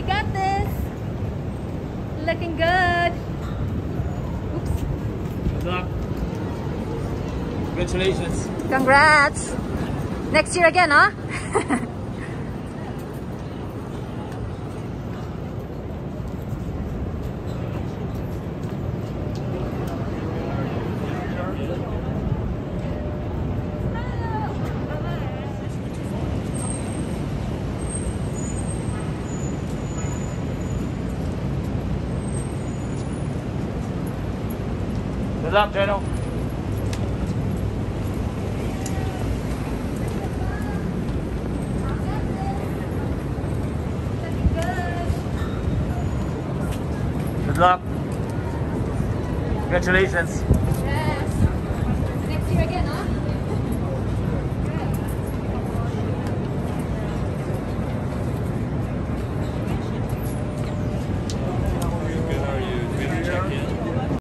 got this. Looking good. Oops. Good luck. Congratulations. Congrats. Next year again, huh? Good luck, Jeno. Good luck. Congratulations.